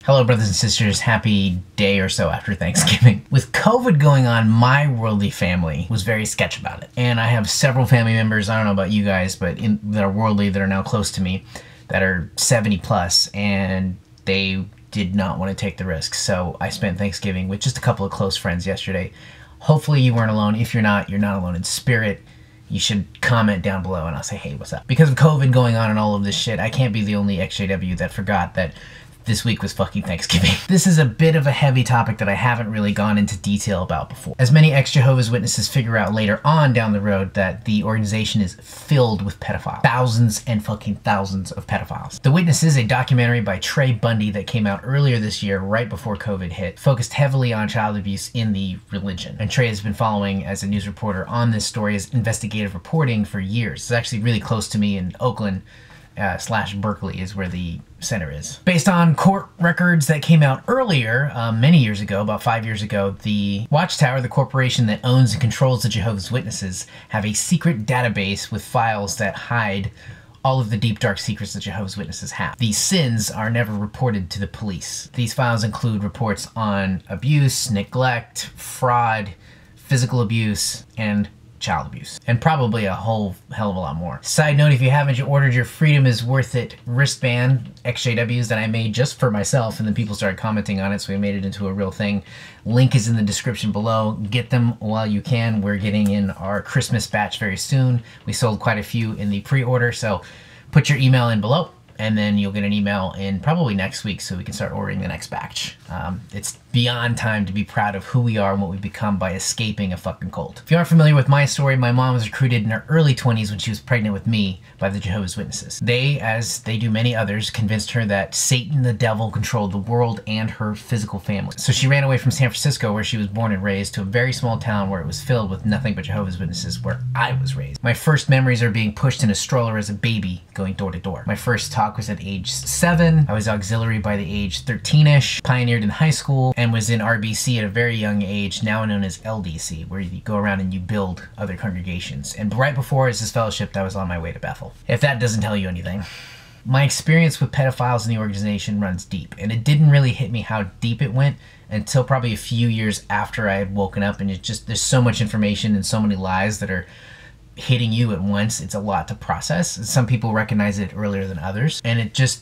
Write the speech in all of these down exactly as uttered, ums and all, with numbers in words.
Hello, brothers and sisters. Happy day or so after Thanksgiving. With COVID going on, my worldly family was very sketch about it. And I have several family members, I don't know about you guys, but in, that are worldly, that are now close to me, that are seventy plus, and they did not want to take the risk. So I spent Thanksgiving with just a couple of close friends yesterday. Hopefully you weren't alone. If you're not, you're not alone in spirit. You should comment down below and I'll say, hey, what's up? Because of COVID going on and all of this shit, I can't be the only X J W that forgot that this week was fucking Thanksgiving. This is a bit of a heavy topic that I haven't really gone into detail about before. As many ex-Jehovah's Witnesses figure out later on down the road that the organization is filled with pedophiles. Thousands and fucking thousands of pedophiles. The Witness is a documentary by Trey Bundy that came out earlier this year, right before COVID hit, focused heavily on child abuse in the religion. And Trey has been following as a news reporter on this story as investigative reporting for years. It's actually really close to me in Oakland, Uh, slash Berkeley is where the center is. Based on court records that came out earlier, um, many years ago, about five years ago, the Watchtower, the corporation that owns and controls the Jehovah's Witnesses, have a secret database with files that hide all of the deep, dark secrets that Jehovah's Witnesses have. These sins are never reported to the police. These files include reports on abuse, neglect, fraud, physical abuse, and child abuse, and probably a whole hell of a lot more. Side note, if you haven't ordered your Freedom is Worth It wristband X J Ws that I made just for myself, and then people started commenting on it, so we made it into a real thing. Link is in the description below. Get them while you can. We're getting in our Christmas batch very soon. We sold quite a few in the pre-order, so put your email in below, and then you'll get an email in probably next week so we can start ordering the next batch. Um, it's beyond time to be proud of who we are and what we've become by escaping a fucking cult. If you aren't familiar with my story, my mom was recruited in her early twenties when she was pregnant with me by the Jehovah's Witnesses. They, as they do many others, convinced her that Satan, the devil, controlled the world and her physical family. So she ran away from San Francisco, where she was born and raised, to a very small town where it was filled with nothing but Jehovah's Witnesses, where I was raised. My first memories are being pushed in a stroller as a baby, going door to door. My first talk was at age seven. I was auxiliary by the age thirteen-ish, pioneered in high school, and was in R B C at a very young age, now known as L D C, where you go around and you build other congregations. And right before this fellowship, I was on my way to Bethel. If that doesn't tell you anything. My experience with pedophiles in the organization runs deep, and it didn't really hit me how deep it went until probably a few years after I had woken up, and it just, there's so much information and so many lies that are hitting you at once. It's a lot to process. Some people recognize it earlier than others, and it just,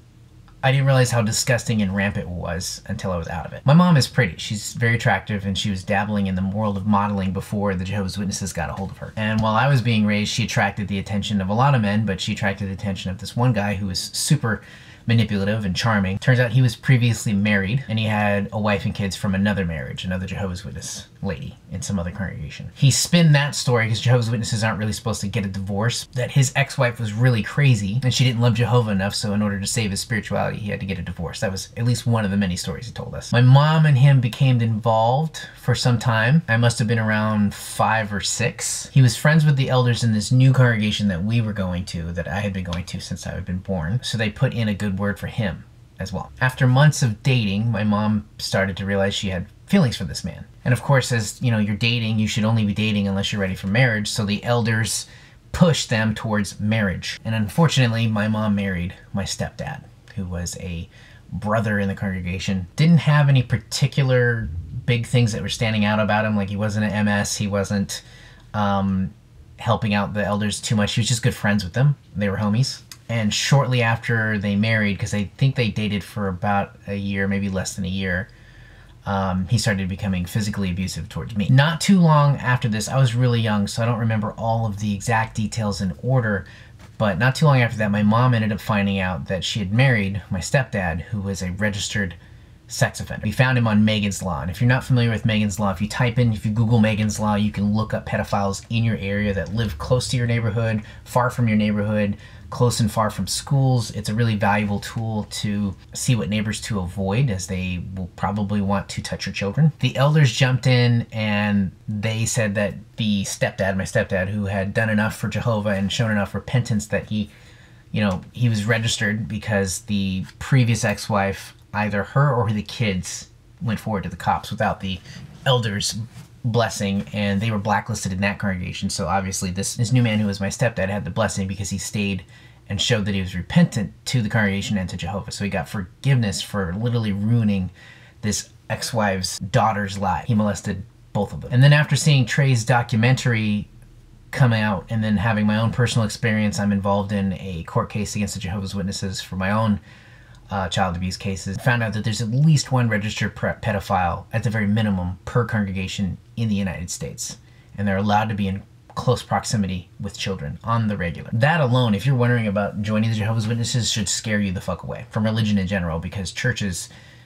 I didn't realize how disgusting and rampant it was until I was out of it. My mom is pretty. She's very attractive, and she was dabbling in the world of modeling before the Jehovah's Witnesses got a hold of her. And while I was being raised, she attracted the attention of a lot of men, but she attracted the attention of this one guy who was super manipulative and charming. Turns out he was previously married, and he had a wife and kids from another marriage, another Jehovah's Witness lady in some other congregation. He spinned that story, because Jehovah's Witnesses aren't really supposed to get a divorce, that his ex-wife was really crazy and she didn't love Jehovah enough, so in order to save his spirituality he had to get a divorce. That was at least one of the many stories he told us. My mom and him became involved for some time. I must have been around five or six. He was friends with the elders in this new congregation that we were going to, that I had been going to since I had been born, so they put in a good word for him as well. After months of dating, my mom started to realize she had feelings for this man. And of course, as you know, you're dating, you should only be dating unless you're ready for marriage, so the elders pushed them towards marriage. And unfortunately, my mom married my stepdad, who was a brother in the congregation. Didn't have any particular big things that were standing out about him, like he wasn't an M S, he wasn't um, helping out the elders too much, he was just good friends with them. They were homies. And shortly after they married, because I think they dated for about a year, maybe less than a year, um, he started becoming physically abusive towards me. Not too long after this, I was really young, so I don't remember all of the exact details in order, but not too long after that, my mom ended up finding out that she had married my stepdad, who was a registered sex offender. We found him on Megan's Law, and if you're not familiar with Megan's Law, if you type in, if you Google Megan's Law, you can look up pedophiles in your area that live close to your neighborhood, far from your neighborhood, close and far from schools. It's a really valuable tool to see what neighbors to avoid, as they will probably want to touch your children. The elders jumped in and they said that the stepdad, my stepdad, who had done enough for Jehovah and shown enough repentance, that he, you know, he was registered because the previous ex-wife, either her or the kids, went forward to the cops without the elders' blessing, and they were blacklisted in that congregation. So obviously this, this new man who was my stepdad had the blessing because he stayed and showed that he was repentant to the congregation and to Jehovah. So he got forgiveness for literally ruining this ex-wife's daughter's life. He molested both of them. And then after seeing Trey's documentary come out and then having my own personal experience, I'm involved in a court case against the Jehovah's Witnesses for my own uh, child abuse cases. Found out that there's at least one registered pedophile at the very minimum per congregation in the United States. And they're allowed to be in close proximity with children on the regular. That alone, if you're wondering about joining the Jehovah's Witnesses, should scare you the fuck away from religion in general, because churches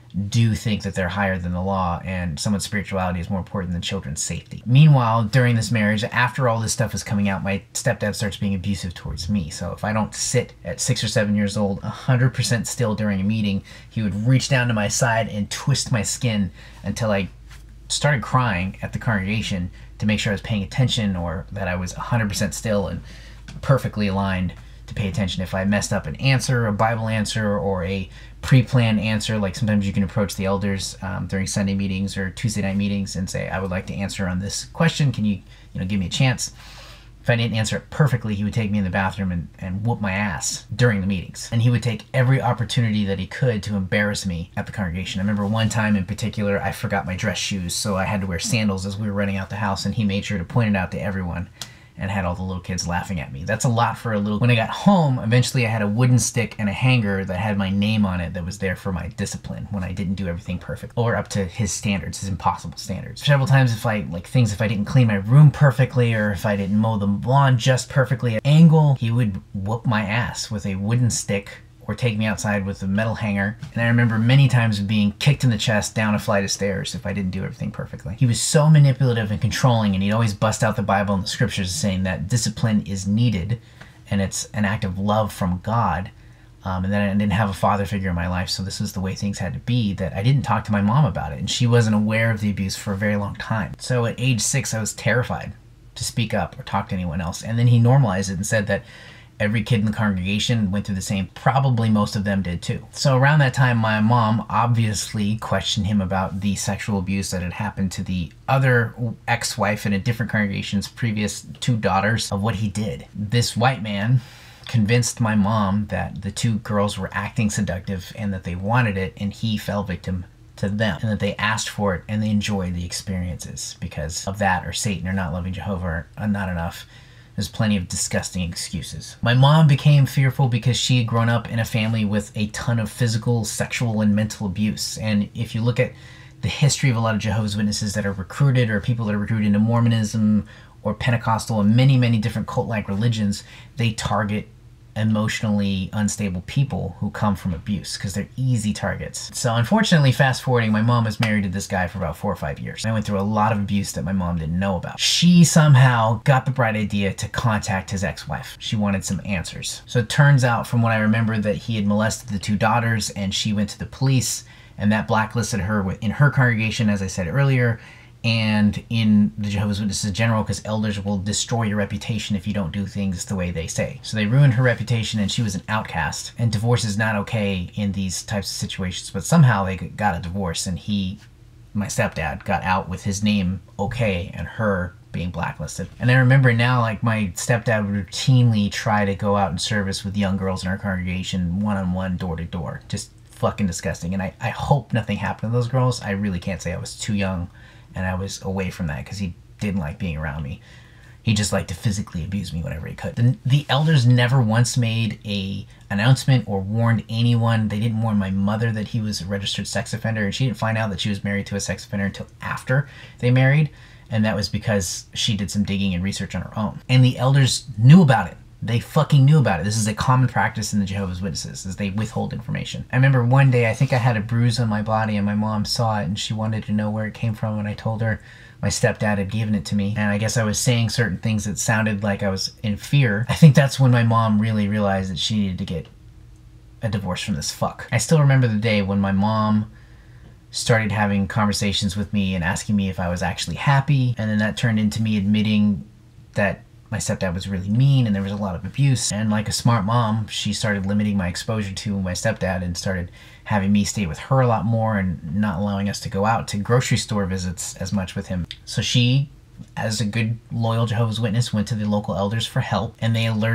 do think that they're higher than the law and someone's spirituality is more important than children's safety. Meanwhile, during this marriage, after all this stuff is coming out, my stepdad starts being abusive towards me. So if I don't sit at six or seven years old, one hundred percent still during a meeting, he would reach down to my side and twist my skin until I started crying at the congregation to make sure I was paying attention, or that I was one hundred percent still and perfectly aligned to pay attention. If I messed up an answer, a Bible answer, or a pre-planned answer, like sometimes you can approach the elders um, during Sunday meetings or Tuesday night meetings and say, I would like to answer on this question. Can you, you know, give me a chance? If I didn't answer it perfectly, he would take me in the bathroom and, and whoop my ass during the meetings. And he would take every opportunity that he could to embarrass me at the congregation. I remember one time in particular, I forgot my dress shoes, so I had to wear sandals as we were running out the house, and he made sure to point it out to everyone and had all the little kids laughing at me. That's a lot for a little... When I got home, eventually I had a wooden stick and a hanger that had my name on it that was there for my discipline when I didn't do everything perfect, or up to his standards, his impossible standards. Several times if I, like things, if I didn't clean my room perfectly, or if I didn't mow the lawn just perfectly at angle, he would whoop my ass with a wooden stick or take me outside with a metal hanger. And I remember many times being kicked in the chest down a flight of stairs if I didn't do everything perfectly. He was so manipulative and controlling, and he'd always bust out the Bible and the scriptures saying that discipline is needed and it's an act of love from God. Um, and then I didn't have a father figure in my life, so this was the way things had to be, that I didn't talk to my mom about it, and she wasn't aware of the abuse for a very long time. So at age six, I was terrified to speak up or talk to anyone else. And then he normalized it and said that every kid in the congregation went through the same. Probably most of them did too. So around that time, my mom obviously questioned him about the sexual abuse that had happened to the other ex-wife in a different congregation's previous two daughters, of what he did. This white man convinced my mom that the two girls were acting seductive and that they wanted it, and he fell victim to them, and that they asked for it and they enjoyed the experiences because of that, or Satan, or not loving Jehovah, or not enough. There's plenty of disgusting excuses. My mom became fearful because she had grown up in a family with a ton of physical, sexual, and mental abuse. And if you look at the history of a lot of Jehovah's Witnesses that are recruited, or people that are recruited into Mormonism or Pentecostal and many, many different cult-like religions, they target emotionally unstable people who come from abuse because they're easy targets. So unfortunately, fast forwarding, my mom was married to this guy for about four or five years. I went through a lot of abuse that my mom didn't know about. She somehow got the bright idea to contact his ex-wife. She wanted some answers. So it turns out, from what I remember, that he had molested the two daughters, and she went to the police, and that blacklisted her in her congregation, as I said earlier, and in the Jehovah's Witnesses in general, because elders will destroy your reputation if you don't do things the way they say. So they ruined her reputation, and she was an outcast. And divorce is not okay in these types of situations, but somehow they got a divorce, and he, my stepdad, got out with his name okay and her being blacklisted. And I remember now, like, my stepdad would routinely try to go out in service with young girls in our congregation, one-on-one, door-to-door. Just fucking disgusting. And I, I hope nothing happened to those girls. I really can't say. I was too young, and I was away from that because he didn't like being around me. He just liked to physically abuse me whenever he could. The, the elders never once made a announcement or warned anyone. They didn't warn my mother that he was a registered sex offender, and she didn't find out that she was married to a sex offender until after they married, and that was because she did some digging and research on her own. And the elders knew about it. They fucking knew about it. This is a common practice in the Jehovah's Witnesses, is they withhold information. I remember one day, I think I had a bruise on my body, and my mom saw it, and she wanted to know where it came from, and I told her my stepdad had given it to me. And I guess I was saying certain things that sounded like I was in fear. I think that's when my mom really realized that she needed to get a divorce from this fuck. I still remember the day when my mom started having conversations with me and asking me if I was actually happy, and then that turned into me admitting that my stepdad was really mean and there was a lot of abuse. And like a smart mom, she started limiting my exposure to my stepdad and started having me stay with her a lot more and not allowing us to go out to grocery store visits as much with him. So she, as a good loyal Jehovah's Witness, went to the local elders for help, and they alerted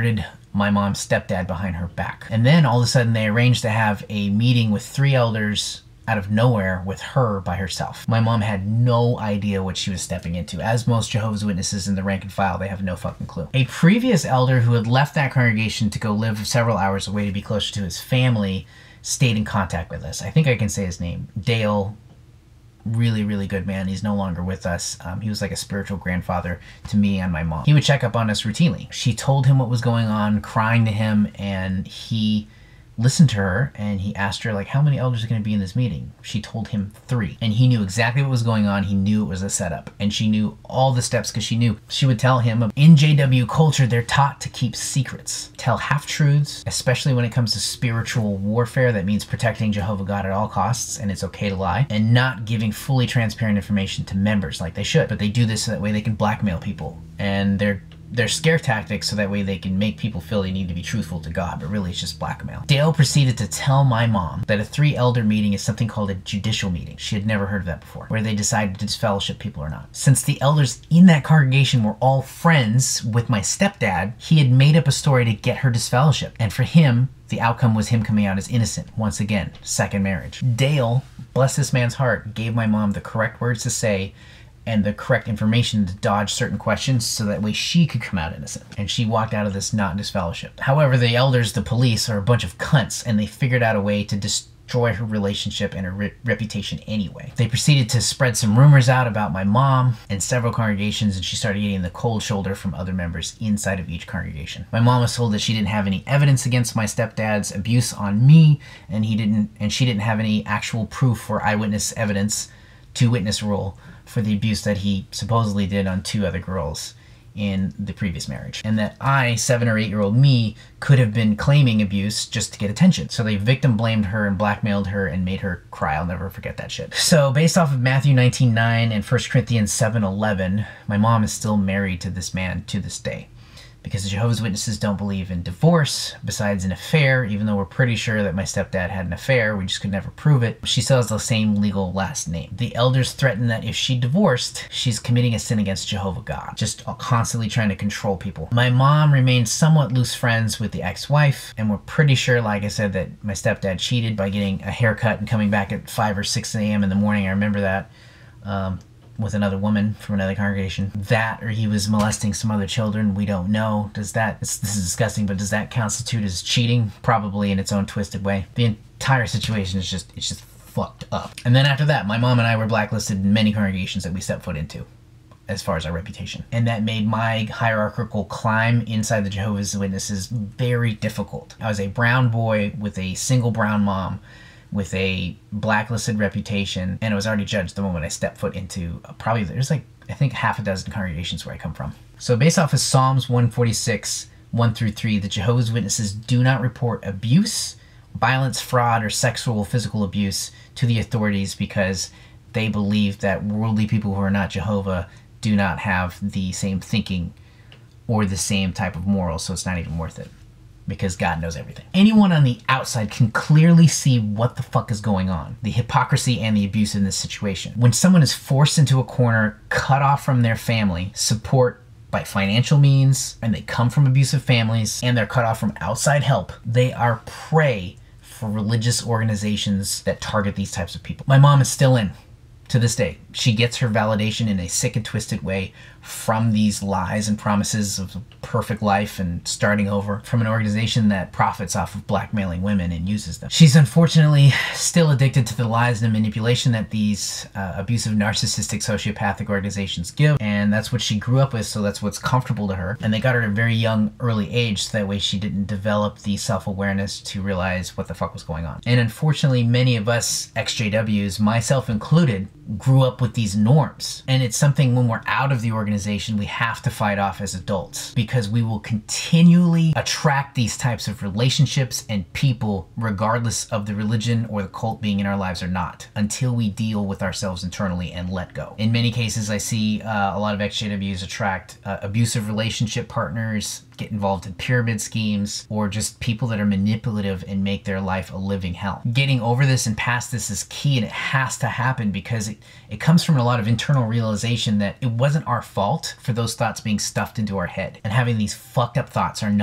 my mom's stepdad behind her back. And then all of a sudden they arranged to have a meeting with three elders out of nowhere with her by herself. My mom had no idea what she was stepping into. As most Jehovah's Witnesses in the rank and file, they have no fucking clue. A previous elder who had left that congregation to go live several hours away to be closer to his family stayed in contact with us. I think I can say his name. Dale. Really, really good man. He's no longer with us. Um, he was like a spiritual grandfather to me and my mom. He would check up on us routinely. She told him what was going on, crying to him, and he listened to her, and he asked her, like, how many elders are going to be in this meeting? She told him three. And he knew exactly what was going on. He knew it was a setup. And she knew all the steps because she knew. She would tell him, in J W culture, they're taught to keep secrets, tell half-truths, especially when it comes to spiritual warfare. That means protecting Jehovah God at all costs, and it's okay to lie, and not giving fully transparent information to members like they should. But they do this so that way they can blackmail people. And they're They're scare tactics so that way they can make people feel they need to be truthful to God, but really it's just blackmail. Dale proceeded to tell my mom that a three elder meeting is something called a judicial meeting. She had never heard of that before, where they decide to disfellowship people or not. Since the elders in that congregation were all friends with my stepdad, he had made up a story to get her disfellowship. And for him, the outcome was him coming out as innocent. Once again, second marriage. Dale, bless this man's heart, gave my mom the correct words to say and the correct information to dodge certain questions so that way she could come out innocent. And she walked out of this not disfellowshipped. However, the elders, the police, are a bunch of cunts, and they figured out a way to destroy her relationship and her re reputation anyway. They proceeded to spread some rumors out about my mom in several congregations, and she started getting the cold shoulder from other members inside of each congregation. My mom was told that she didn't have any evidence against my stepdad's abuse on me, and he didn't, and she didn't have any actual proof or eyewitness evidence to witness rule for the abuse that he supposedly did on two other girls in the previous marriage. And that I, seven or eight year old me, could have been claiming abuse just to get attention. So they victim blamed her and blackmailed her and made her cry. I'll never forget that shit. So based off of Matthew nineteen nine and First Corinthians seven eleven, my mom is still married to this man to this day. Because the Jehovah's Witnesses don't believe in divorce besides an affair, even though we're pretty sure that my stepdad had an affair, we just could never prove it. She still has the same legal last name. The elders threaten that if she divorced, she's committing a sin against Jehovah God, just constantly trying to control people. My mom remains somewhat loose friends with the ex-wife, and we're pretty sure, like I said, that my stepdad cheated by getting a haircut and coming back at five or six A M in the morning. I remember that. Um, with another woman from another congregation. That, or he was molesting some other children, we don't know. Does that, it's, this is disgusting, but does that constitute as cheating? Probably in its own twisted way. The entire situation is just, it's just fucked up. And then after that, my mom and I were blacklisted in many congregations that we stepped foot into, as far as our reputation. And that made my hierarchical climb inside the Jehovah's Witnesses very difficult. I was a brown boy with a single brown mom, with a blacklisted reputation, and it was already judged the moment I stepped foot into uh, probably, there's like, I think half a dozen congregations where I come from. So based off of Psalms one forty-six, one through three, the Jehovah's Witnesses do not report abuse, violence, fraud, or sexual physical abuse to the authorities because they believe that worldly people who are not Jehovah do not have the same thinking or the same type of morals, so it's not even worth it. Because God knows everything. Anyone on the outside can clearly see what the fuck is going on. The hypocrisy and the abuse in this situation. When someone is forced into a corner, cut off from their family, support by financial means, and they come from abusive families, and they're cut off from outside help, they are prey for religious organizations that target these types of people. My mom is still in. To this day, she gets her validation in a sick and twisted way from these lies and promises of a perfect life and starting over from an organization that profits off of blackmailing women and uses them. She's unfortunately still addicted to the lies and manipulation that these uh, abusive, narcissistic, sociopathic organizations give, and that's what she grew up with, so that's what's comfortable to her. And they got her at a very young, early age, so that way she didn't develop the self-awareness to realize what the fuck was going on. And unfortunately, many of us X J Ws, myself included, grew up with these norms. And it's something when we're out of the organization we have to fight off as adults, because we will continually attract these types of relationships and people regardless of the religion or the cult being in our lives or not, until we deal with ourselves internally and let go. In many cases I see uh, a lot of X J Ws attract uh, abusive relationship partners, get involved in pyramid schemes, or just people that are manipulative and make their life a living hell. Getting over this and past this is key, and it has to happen because it, it comes from a lot of internal realization that it wasn't our fault for those thoughts being stuffed into our head. And having these fucked up thoughts are not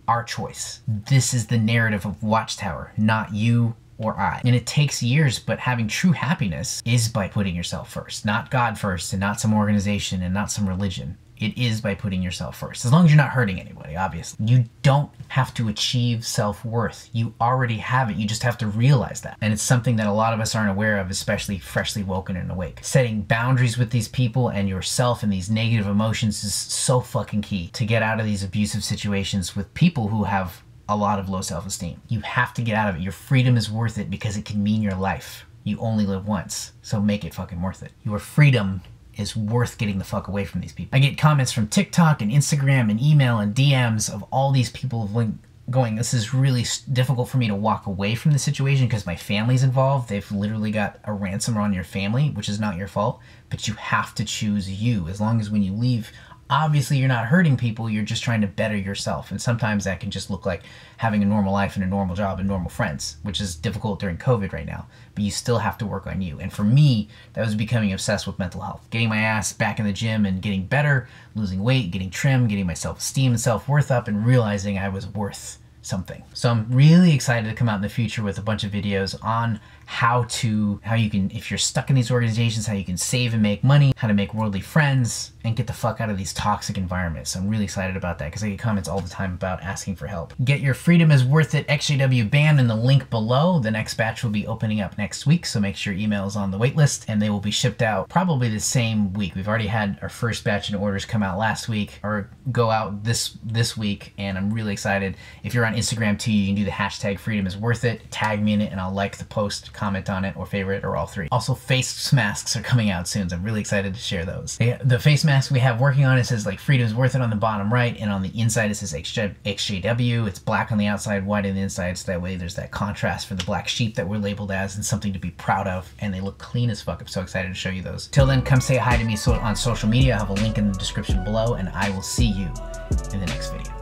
our choice. This is the narrative of Watchtower, not you or I. And it takes years, but having true happiness is by putting yourself first. Not God first, and not some organization, and not some religion. It is by putting yourself first. As long as you're not hurting anybody, obviously. You don't have to achieve self-worth. You already have it. You just have to realize that. And it's something that a lot of us aren't aware of, especially freshly woken and awake. Setting boundaries with these people and yourself and these negative emotions is so fucking key to get out of these abusive situations with people who have a lot of low self-esteem. You have to get out of it. Your freedom is worth it because it can mean your life. You only live once, so make it fucking worth it. Your freedom is worth getting the fuck away from these people. I get comments from TikTok and Instagram and email and D Ms of all these people going, this is really difficult for me to walk away from the situation because my family's involved. They've literally got a ransom on your family, which is not your fault, but you have to choose you. As long as when you leave, obviously you're not hurting people, you're just trying to better yourself. And sometimes that can just look like having a normal life and a normal job and normal friends, which is difficult during COVID right now. But you still have to work on you. And for me, that was becoming obsessed with mental health. Getting my ass back in the gym and getting better, losing weight, getting trim, getting my self-esteem and self-worth up, and realizing I was worth something. So I'm really excited to come out in the future with a bunch of videos on how to, how you can, if you're stuck in these organizations, how you can save and make money, how to make worldly friends, and get the fuck out of these toxic environments. So I'm really excited about that because I get comments all the time about asking for help. Get your Freedom is Worth It X J W band in the link below. The next batch will be opening up next week, so make sure your email is on the wait list, and they will be shipped out probably the same week. We've already had our first batch of orders come out last week, or go out this this week, and I'm really excited. If you're on Instagram too, you can do the hashtag Freedom is Worth It, tag me in it, and I'll like the post, comment on it, or favorite, or all three. Also, face masks are coming out soon, so I'm really excited to share those. The face mask we have working on, it says like Freedom is Worth It on the bottom right, and on the inside it says X J W. It's black on the outside, white on the inside, so that way there's that contrast for the black sheep that we're labeled as, and something to be proud of, and they look clean as fuck. I'm so excited to show you those. Till then, come say hi to me so on social media. I have a link in the description below, and I will see you in the next video.